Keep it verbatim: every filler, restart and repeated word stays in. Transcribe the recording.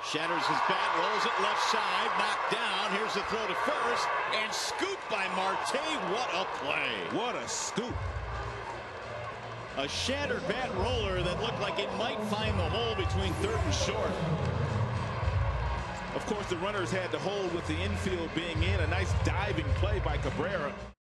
Shatters his bat, rolls it left side, knocked down. Here's the throw to first, and scooped by Marte. What a play. What a scoop. A shattered bat roller that looked like it might find the hole between third and short. Of course, the runners had to hold with the infield being in. A nice diving play by Cabrera.